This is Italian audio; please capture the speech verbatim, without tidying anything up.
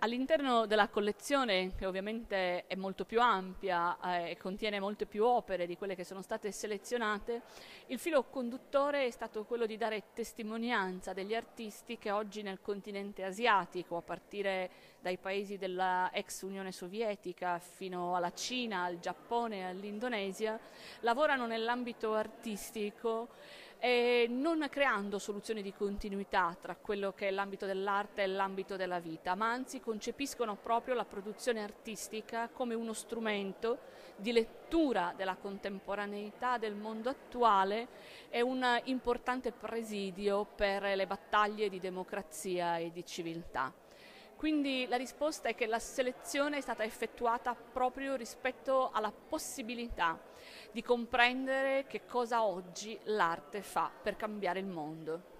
All'interno della collezione, che ovviamente è molto più ampia eh, e contiene molte più opere di quelle che sono state selezionate, il filo conduttore è stato quello di dare testimonianza degli artisti che oggi nel continente asiatico, a partire dai paesi della ex Unione Sovietica fino alla Cina, al Giappone e all'Indonesia, lavorano nell'ambito artistico e non creando soluzioni di continuità tra quello che è l'ambito dell'arte e l'ambito della vita, ma anzi concepiscono proprio la produzione artistica come uno strumento di lettura della contemporaneità del mondo attuale e un importante presidio per le battaglie di democrazia e di civiltà. Quindi la risposta è che la selezione è stata effettuata proprio rispetto alla possibilità di comprendere che cosa oggi l'arte fa per cambiare il mondo.